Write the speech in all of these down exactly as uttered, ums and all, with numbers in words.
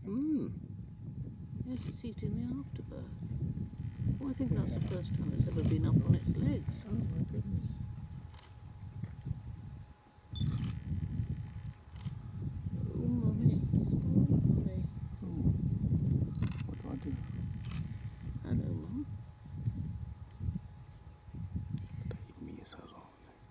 Hmm. Yes, it's eating the afterbirth. Well, I think that's the first time it's ever been up on its legs. Oh my goodness. Oh, mummy. Oh, mummy. Oh. What do I do? Hello, Mum. Take me so long.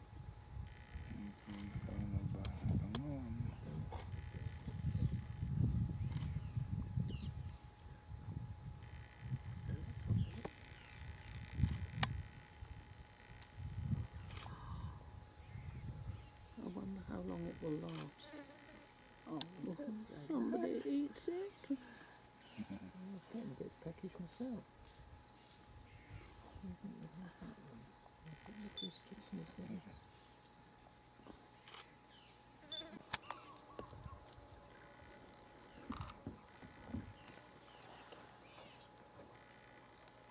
I wonder how long it will last. Oh, Well, somebody eats it. He's getting a bit pecky himself. I think we'll have that one. I think look his kitchen is getting.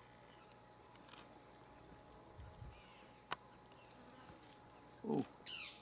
Oh.